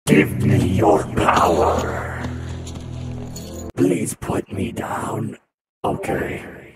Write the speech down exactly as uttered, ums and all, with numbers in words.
Give me your power. Please put me down. Okay.